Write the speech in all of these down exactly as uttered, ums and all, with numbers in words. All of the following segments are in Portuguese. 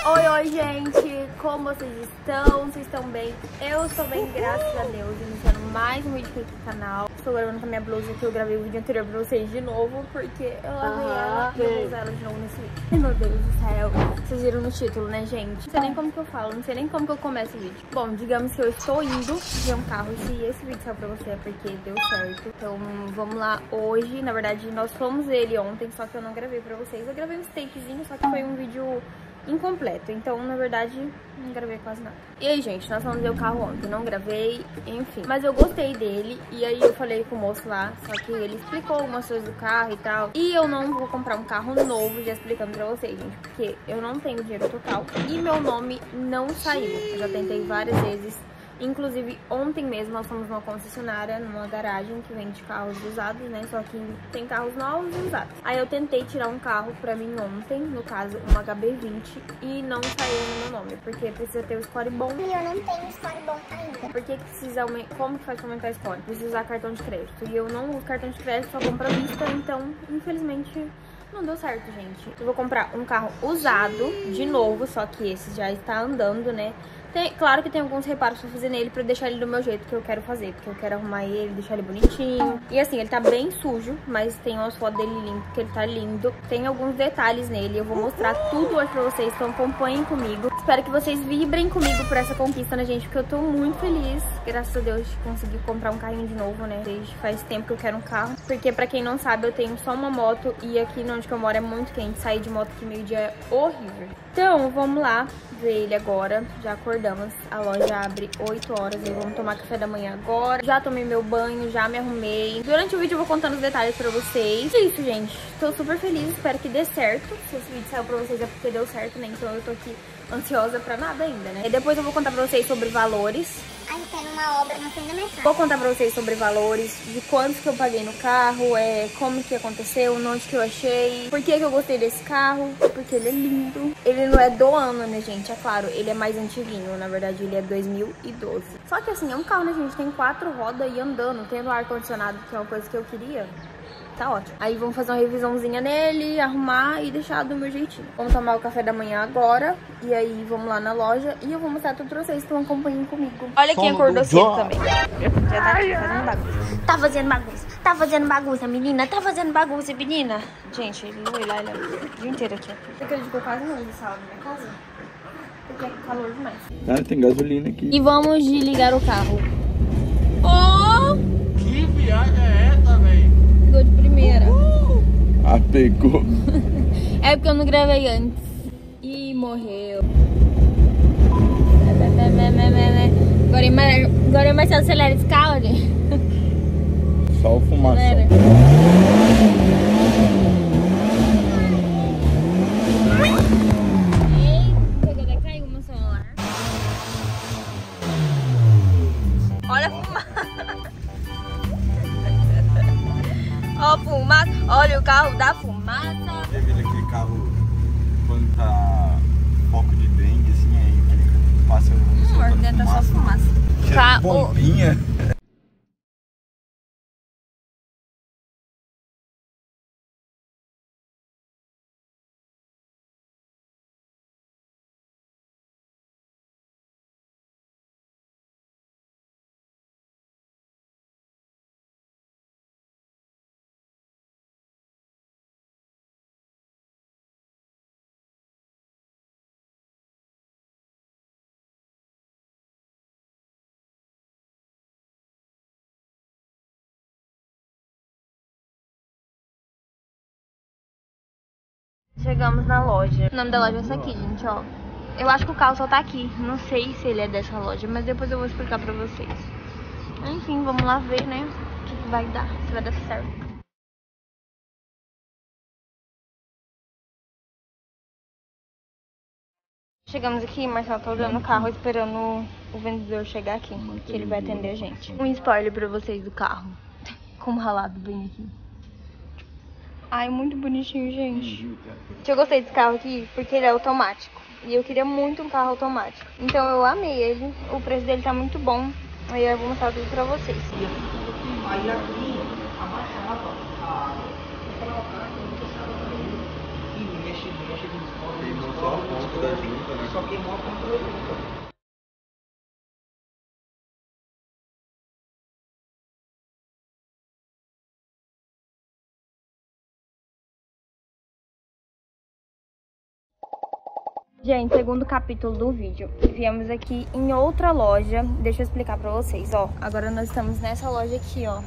Oi, oi, gente! Como vocês estão? Vocês estão bem? Eu estou bem, graças a Deus. Iniciando mais um vídeo aqui no canal. Estou gravando com a minha blusa que eu gravei o vídeo anterior pra vocês de novo, porque eu lavei ela e eu vou usar ela de novo nesse vídeo. Ai, meu Deus do céu! Vocês viram no título, né, gente? Não sei nem como que eu falo, não sei nem como que eu começo o vídeo. Bom, digamos que eu estou indo ver um carro. E se esse vídeo saiu pra você é porque deu certo. Então, vamos lá hoje. Na verdade, nós fomos ver ele ontem, só que eu não gravei pra vocês. Eu gravei um takezinho, só que foi um vídeo incompleto, então na verdade não gravei quase nada. E aí, gente, nós fomos ver o carro ontem, não gravei, enfim, mas eu gostei dele. E aí eu falei com o moço lá, só que ele explicou algumas coisas do carro e tal. E eu não vou comprar um carro novo, já explicando pra vocês, gente, porque eu não tenho dinheiro total e meu nome não saiu. Eu já tentei várias vezes. Inclusive, ontem mesmo nós fomos numa concessionária, numa garagem que vende carros usados, né? Só que tem carros novos e usados. Aí eu tentei tirar um carro pra mim ontem, no caso, um H B vinte, e não saiu no meu nome, porque precisa ter o score bom. E eu não tenho score bom ainda. Por que que precisa aumentar? Como que faz pra aumentar o score? Precisa usar cartão de crédito. E eu não uso cartão de crédito, só compro à vista, então, infelizmente, não deu certo, gente. Eu vou comprar um carro usado, de novo, só que esse já está andando, né? Tem, claro que tem alguns reparos pra fazer nele, pra deixar ele do meu jeito que eu quero fazer. Porque eu quero arrumar ele, deixar ele bonitinho. E assim, ele tá bem sujo, mas tem umas fotos dele limpo, porque ele tá lindo. Tem alguns detalhes nele, eu vou mostrar tudo hoje pra vocês, então acompanhem comigo. Espero que vocês vibrem comigo por essa conquista, né, gente? Porque eu tô muito feliz, graças a Deus, de conseguir comprar um carrinho de novo, né? Desde faz tempo que eu quero um carro. Porque pra quem não sabe, eu tenho só uma moto e aqui onde que eu moro é muito quente. Sair de moto aqui meio-dia é horrível. Então, vamos lá ver ele agora. Já acordamos. A loja abre oito horas e vamos tomar café da manhã agora. Já tomei meu banho, já me arrumei. Durante o vídeo eu vou contando os detalhes pra vocês. É isso, gente. Tô super feliz, espero que dê certo. Se esse vídeo saiu pra vocês é porque deu certo, né? Então eu tô aqui ansiosa pra nada ainda, né? E depois eu vou contar pra vocês sobre valores. Ai, eu quero uma obra na frente da minha casa. Vou contar pra vocês sobre valores, de quanto que eu paguei no carro, é, como que aconteceu, onde que eu achei, por que que eu gostei desse carro, porque ele é lindo. Ele não é do ano, né, gente? É claro, ele é mais antiguinho, na verdade ele é dois mil e doze. Só que assim, é um carro, né, gente? Tem quatro rodas e andando, tendo ar-condicionado, que é uma coisa que eu queria. Tá ótimo. Aí vamos fazer uma revisãozinha nele, arrumar e deixar do meu jeitinho. Vamos tomar o café da manhã agora. E aí vamos lá na loja e eu vou mostrar tudo pra vocês, então acompanhem comigo. Olha quem acordou cedo também. Já tá aqui fazendo bagunça. Tá fazendo bagunça. Tá fazendo bagunça, menina. Tá fazendo bagunça, menina. Gente, ele foi lá, ele é o dia inteiro aqui. Você acredita que eu quase não uso sala na minha casa? Porque é calor demais. Cara, tem gasolina aqui. E vamos desligar o carro. Oh! Que viagem é essa, velho? Pegou de primeira. Ah, pegou. É porque eu não gravei antes. Ih, morreu. Agora, agora o Marcelo acelera esse carro, gente. Só o fumaça. Eita, agora caiu meu celular. Olha a fumaça. Ó a fumaça. Olha o carro da fumaça. Aquele carro, quando tá foco de dengue, assim, aí ele passa no Amor, dentro é só fumaça. Tá, bombinha. Chegamos na loja. O nome da loja é essa aqui, gente, ó. Eu acho que o carro só tá aqui. Não sei se ele é dessa loja, mas depois eu vou explicar pra vocês. Enfim, vamos lá ver, né? O que, que vai dar, se vai dar certo. Chegamos aqui, Marcelo tá olhando o carro, esperando o vendedor chegar aqui, que ele vai atender a gente. Um spoiler pra vocês do carro. Como ralado bem aqui. Ai, muito bonitinho, gente. Eu gostei desse carro aqui porque ele é automático. E eu queria muito um carro automático. Então eu amei ele. O preço dele tá muito bom. Aí eu vou mostrar tudo pra vocês. Aí aqui, abaixava a... E mexe, mexe com os da junta, né? Só queimou a ponta da junta. Gente, segundo capítulo do vídeo, viemos aqui em outra loja. Deixa eu explicar pra vocês, ó. Agora nós estamos nessa loja aqui, ó.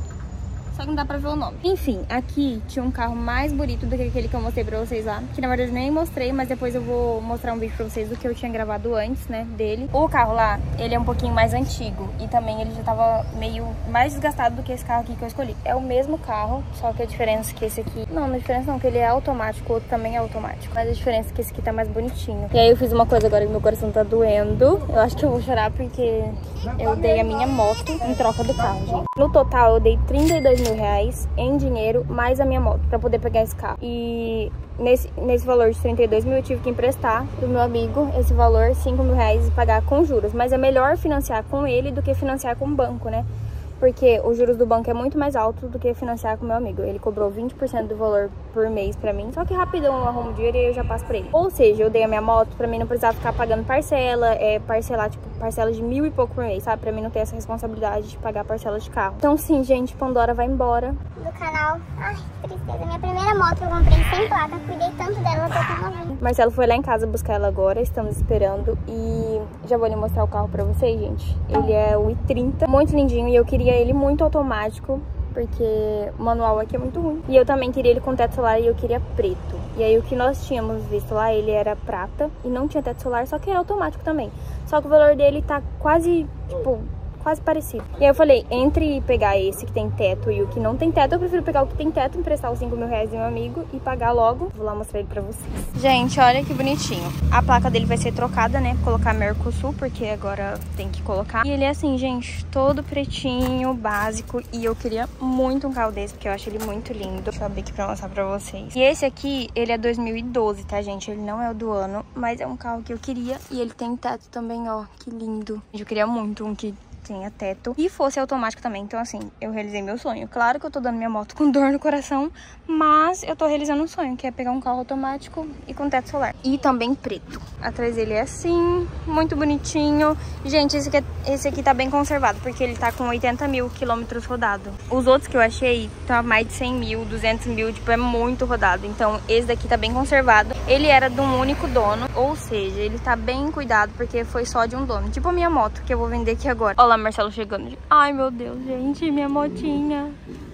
Só que não dá pra ver o nome. Enfim, aqui tinha um carro mais bonito do que aquele que eu mostrei pra vocês lá. Que na verdade eu nem mostrei, mas depois eu vou mostrar um vídeo pra vocês do que eu tinha gravado antes, né, dele. O carro lá, ele é um pouquinho mais antigo. E também ele já tava meio mais desgastado do que esse carro aqui que eu escolhi. É o mesmo carro, só que a diferença é que esse aqui... Não, não é diferença não, que ele é automático, o outro também é automático. Mas a diferença é que esse aqui tá mais bonitinho. E aí eu fiz uma coisa agora que meu coração tá doendo. Eu acho que eu vou chorar porque eu dei a minha moto em troca do carro, gente. No total, eu dei trinta e dois mil reais em dinheiro, mais a minha moto, pra poder pegar esse carro. E nesse, nesse valor de trinta e dois mil, eu tive que emprestar do meu amigo esse valor, cinco mil reais, e pagar com juros. Mas é melhor financiar com ele do que financiar com o banco, né? Porque os juros do banco é muito mais alto do que financiar com meu amigo. Ele cobrou vinte por cento do valor por mês pra mim. Só que rapidão eu arrumo dinheiro e eu já passo pra ele. Ou seja, eu dei a minha moto pra mim não precisar ficar pagando parcela. É, parcelar, tipo, parcela de mil e pouco por mês, sabe? Pra mim não ter essa responsabilidade de pagar parcela de carro. Então sim, gente, Pandora vai embora do canal. Ai, que tristeza. Minha primeira moto eu comprei sem placa. Cuidei tanto dela, tô tão novinha. Marcelo foi lá em casa buscar ela agora. Estamos esperando. E já vou lhe mostrar o carro pra vocês, gente. Ele é o i trinta. Muito lindinho. E eu queria ele muito automático, porque o manual aqui é muito ruim. E eu também queria ele com teto solar e eu queria preto. E aí o que nós tínhamos visto lá, ele era prata e não tinha teto solar, só que é automático também. Só que o valor dele tá quase, tipo, quase parecido. E aí eu falei, entre pegar esse que tem teto e o que não tem teto, eu prefiro pegar o que tem teto, emprestar os cinco mil reais do meu amigo e pagar logo. Vou lá mostrar ele pra vocês. Gente, olha que bonitinho. A placa dele vai ser trocada, né? Colocar Mercosul, porque agora tem que colocar. E ele é assim, gente, todo pretinho, básico. E eu queria muito um carro desse, porque eu acho ele muito lindo. Deixa eu abrir aqui pra mostrar pra vocês. E esse aqui, ele é dois mil e doze, tá, gente? Ele não é o do ano, mas é um carro que eu queria. E ele tem teto também, ó. Que lindo. Eu queria muito um que tenha teto e fosse automático também. Então assim, eu realizei meu sonho. Claro que eu tô dando minha moto com dor no coração, mas eu tô realizando um sonho, que é pegar um carro automático e com teto solar. E também preto. Atrás dele é assim, muito bonitinho. Gente, esse aqui, é, esse aqui tá bem conservado, porque ele tá com oitenta mil quilômetros rodado. Os outros que eu achei tá mais de cem mil, duzentos mil, tipo, é muito rodado. Então esse daqui tá bem conservado. Ele era de um único dono, ou seja, ele tá bem cuidado, porque foi só de um dono. Tipo a minha moto, que eu vou vender aqui agora. Olha lá, Marcelo chegando. Ai, meu Deus, gente, minha motinha.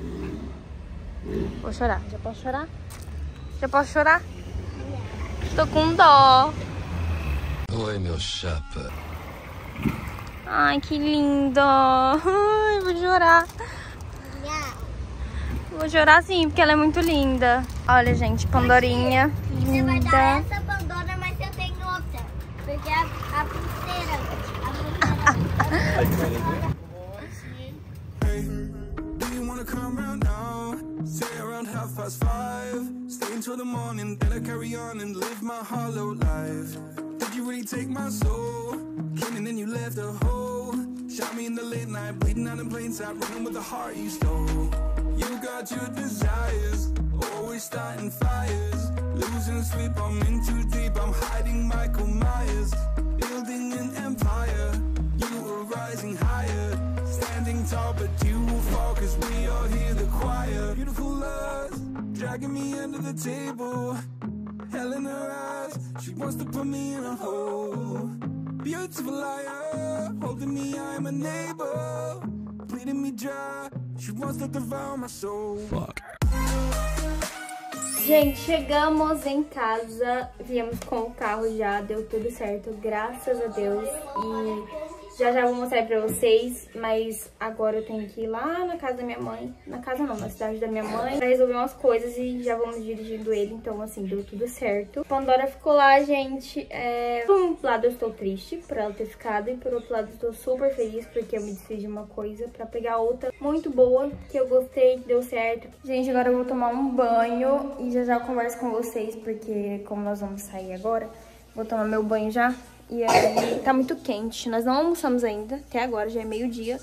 Vou chorar. Já posso chorar? Já posso chorar? Tô com dó. Oi, meu chapa. Ai, que lindo. Ai, vou chorar. Vou chorar sim, porque ela é muito linda. Olha, gente, Pandorinha. Você vai dar Linda. essa Pandora, mas eu tenho outra. Porque a, a pulseira... A pulseira... Do you wanna come round now? Say around half past five. Stay until the morning, then I carry on and live my hollow life. Did you really take my soul? Came and then you left a hole. Shot me in the late night, bleeding out in plain sight, running with the heart you stole. You got your desires, always starting fires. Losing sleep, I'm in too deep, I'm hiding Michael Myers. Building an empire, you were rising higher. Standing tall, but you will fall, cause we all hear the choir. Beautiful lust, dragging me under the table. Hell in her eyes, she wants to put me in a hole. Beautiful liar, holding me, I'm a neighbor. Bleeding me dry, she wants to devour my soul. Fuck. Gente, chegamos em casa, viemos com o carro já, deu tudo certo, graças a Deus. E já já vou mostrar pra vocês, mas agora eu tenho que ir lá na casa da minha mãe. Na casa não, na cidade da minha mãe, pra resolver umas coisas e já vamos dirigindo ele. Então, assim, deu tudo certo. Pandora ficou lá, gente. É... Por um lado eu estou triste por ela ter ficado, e por outro lado eu estou super feliz porque eu me desfiz de uma coisa pra pegar outra muito boa, que eu gostei, que deu certo. Gente, agora eu vou tomar um banho e já já eu converso com vocês, porque como nós vamos sair agora, vou tomar meu banho já. E aí tá muito quente, nós não almoçamos ainda, até agora já é meio-dia,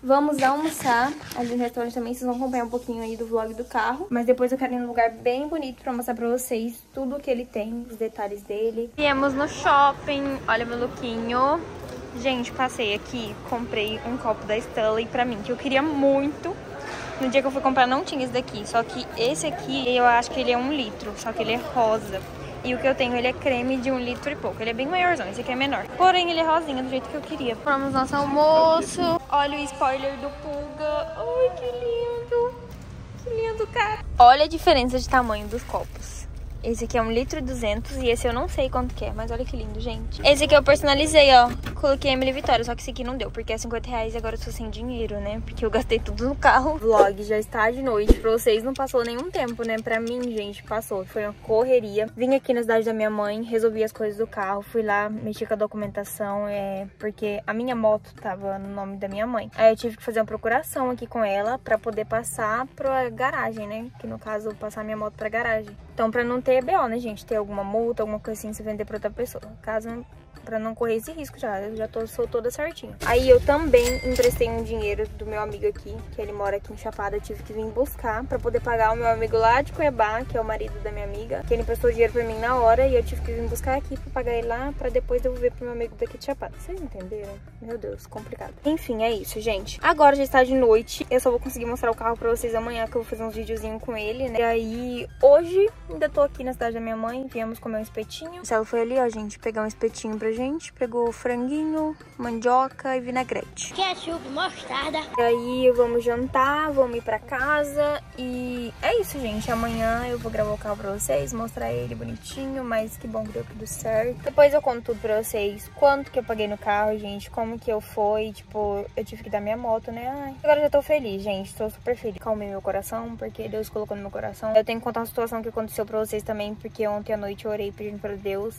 Vamos almoçar ali no restaurante também. Vocês vão acompanhar um pouquinho aí do vlog do carro. Mas depois eu quero ir num lugar bem bonito pra mostrar pra vocês tudo o que ele tem, os detalhes dele. Viemos no shopping. Olha meu lookinho. Gente, passei aqui, comprei um copo da Stanley pra mim, que eu queria muito. No dia que eu fui comprar não tinha esse daqui. Só que esse aqui, eu acho que ele é um litro. Só que ele é rosa. E o que eu tenho, ele é creme de um litro e pouco. Ele é bem maiorzão, esse aqui é menor. Porém, ele é rosinha, do jeito que eu queria. Compramos nosso almoço. Olha o spoiler do Pulga. Ai, que lindo. Que lindo, cara. Olha a diferença de tamanho dos copos. Esse aqui é um litro e duzentos e esse eu não sei quanto que é, mas olha que lindo, gente. Esse aqui eu personalizei, ó. Coloquei Emily Vitória, só que esse aqui não deu, porque é cinquenta reais e agora eu tô sem dinheiro, né? Porque eu gastei tudo no carro. O vlog já está de noite. Pra vocês não passou nenhum tempo, né? Pra mim, gente, passou. Foi uma correria. Vim aqui na cidade da minha mãe, resolvi as coisas do carro. Fui lá, mexi com a documentação, é... porque a minha moto tava no nome da minha mãe. Aí eu tive que fazer uma procuração aqui com ela pra poder passar pra garagem, né? Que no caso, passar minha moto pra garagem. Então, pra não ter B O, né, gente? Ter alguma multa, alguma coisa assim, se vender pra outra pessoa. Caso, pra não correr esse risco já. Eu já tô, sou toda certinha. Aí eu também emprestei um dinheiro do meu amigo aqui, que ele mora aqui em Chapada. Eu tive que vir buscar pra poder pagar o meu amigo lá de Cuiabá, que é o marido da minha amiga. Que ele emprestou dinheiro pra mim na hora e eu tive que vir buscar aqui pra pagar ele lá, pra depois devolver pro meu amigo daqui de Chapada. Vocês entenderam? Meu Deus, complicado. Enfim, é isso, gente. Agora já está de noite. Eu só vou conseguir mostrar o carro pra vocês amanhã, que eu vou fazer uns videozinhos com ele, né? E aí, hoje... ainda tô aqui na cidade da minha mãe, viemos comer um espetinho. Ela foi ali, ó, gente, pegar um espetinho pra gente. Pegou franguinho, mandioca e vinagrete. Ketchup, mostarda. E aí vamos jantar, vamos ir pra casa. E é isso, gente. Amanhã eu vou gravar o carro pra vocês, mostrar ele bonitinho, mas que bom que deu tudo certo. Depois eu conto tudo pra vocês, quanto que eu paguei no carro, gente, como que eu fui. Tipo, eu tive que dar minha moto, né? Ai, agora eu já tô feliz, gente, tô super feliz. Calmei meu coração, porque Deus colocou no meu coração. Eu tenho que contar uma situação que aconteceu pra vocês também, porque ontem à noite eu orei pedindo pra Deus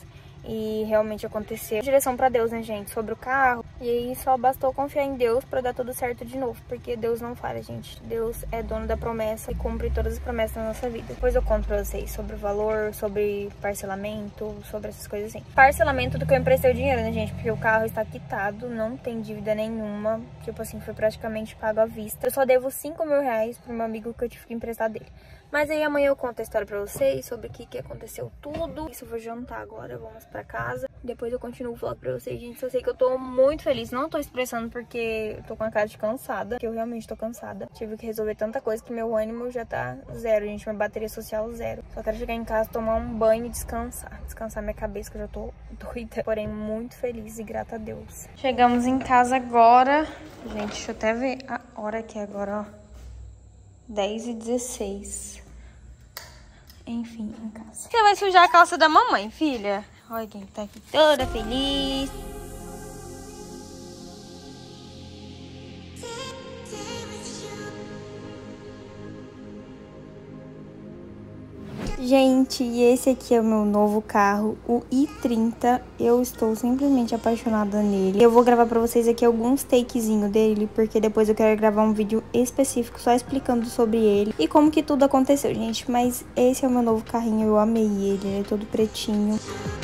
e realmente aconteceu. Direção pra Deus, né, gente, sobre o carro. E aí só bastou confiar em Deus pra dar tudo certo de novo, porque Deus não falha, gente. Deus é dono da promessa e cumpre todas as promessas na nossa vida. Depois eu conto pra vocês sobre o valor, sobre parcelamento, sobre essas coisas assim. Parcelamento do que eu emprestei o dinheiro, né, gente, porque o carro está quitado, não tem dívida nenhuma. Tipo assim, foi praticamente pago à vista. Eu só devo cinco mil reais pro meu amigo que eu tive que emprestar dele. Mas aí amanhã eu conto a história pra vocês sobre o que, que aconteceu tudo. Isso eu vou jantar agora, vamos pra casa. Depois eu continuo o vlog pra vocês, gente. Eu sei que eu tô muito feliz. Não tô expressando porque eu tô com a cara de cansada. Porque eu realmente tô cansada. Tive que resolver tanta coisa que meu ânimo já tá zero, gente. Minha bateria social zero. Só quero chegar em casa, tomar um banho e descansar. Descansar minha cabeça, que eu já tô doida. Porém, muito feliz e grata a Deus. Chegamos em casa agora. Gente, deixa eu até ver a hora que é agora, ó. dez e dezesseis. Enfim, em casa. Você vai sujar a calça da mamãe, filha? Olha quem tá aqui toda feliz. Gente, e esse aqui é o meu novo carro, o i trinta. Eu estou simplesmente apaixonada nele. Eu vou gravar pra vocês aqui alguns takezinhos dele, porque depois eu quero gravar um vídeo específico só explicando sobre ele e como que tudo aconteceu, gente. Mas esse é o meu novo carrinho, eu amei ele, ele é todo pretinho.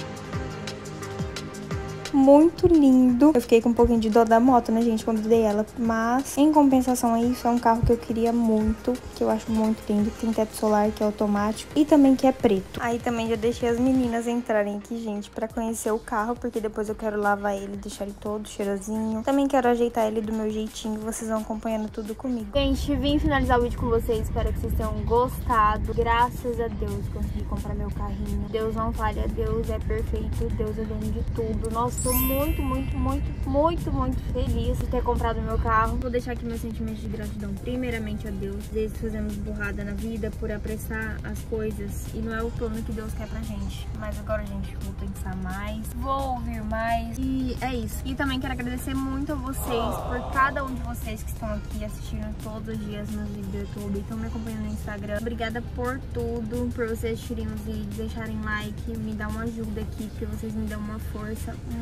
Muito lindo. Eu fiquei com um pouquinho de dó da moto, né, gente, quando dei ela. Mas, em compensação a isso, é um carro que eu queria muito, que eu acho muito lindo. Tem teto solar, que é automático, e também que é preto. Aí também já deixei as meninas entrarem aqui, gente, pra conhecer o carro, porque depois eu quero lavar ele, deixar ele todo cheirosinho. Também quero ajeitar ele do meu jeitinho, vocês vão acompanhando tudo comigo. Gente, vim finalizar o vídeo com vocês, espero que vocês tenham gostado. Graças a Deus, consegui comprar meu carrinho. Deus não falha, Deus é perfeito, Deus é dono de tudo. Nossa, tô muito, muito, muito, muito, muito feliz de ter comprado meu carro. Vou deixar aqui meus sentimentos de gratidão primeiramente a Deus. Às vezes fazemos burrada na vida por apressar as coisas e não é o plano que Deus quer pra gente. Mas agora, gente, vou pensar mais, vou ouvir mais e é isso. E também quero agradecer muito a vocês, por cada um de vocês que estão aqui assistindo todos os dias meus vídeos do YouTube, estão me acompanhando no Instagram. Obrigada por tudo, por vocês assistirem os vídeos, deixarem like, me dar uma ajuda aqui, porque vocês me dão uma força muito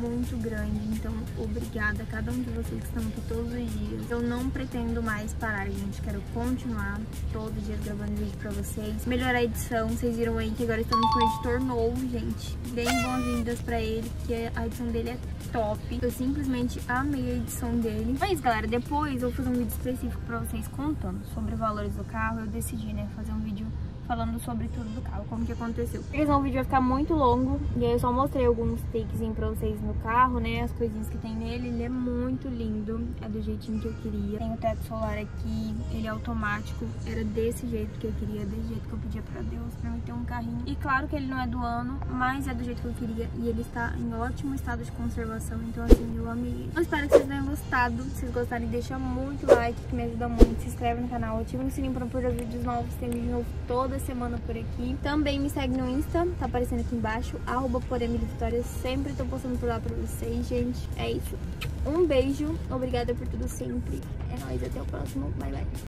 muito grande, então obrigada a cada um de vocês que estão aqui todos os dias. Eu não pretendo mais parar, gente, quero continuar todos os dias gravando vídeo pra vocês, melhorar a edição. Vocês viram aí que agora estamos com um editor novo, gente. Deem boas-vindas pra ele, porque a edição dele é top. Eu simplesmente amei a edição dele. Mas, galera, depois eu vou fazer um vídeo específico pra vocês contando sobre valores do carro. Eu decidi, né, fazer um vídeo falando sobre tudo do carro, como que aconteceu. Porque senão o vídeo vai ficar muito longo, e aí eu só mostrei alguns takezinhos pra vocês no carro, né, as coisinhas que tem nele. Ele é muito lindo, é do jeitinho que eu queria. Tem o teto solar aqui, ele é automático, era desse jeito que eu queria, desse jeito que eu pedia pra Deus, pra mim ter um carrinho. E claro que ele não é do ano, mas é do jeito que eu queria, e ele está em ótimo estado de conservação, então assim, eu amei. Eu espero que vocês tenham gostado. Se vocês gostarem, deixa muito like, que me ajuda muito. Se inscreve no canal, ativa o sininho pra não perder vídeos novos, tem vídeo novo toda semana por aqui. Também me segue no Insta, tá aparecendo aqui embaixo, arroba Vitória. Sempre tô postando por lá pra vocês, gente. É isso. Um beijo, obrigada por tudo sempre. É nóis, até o próximo. Bye, bye.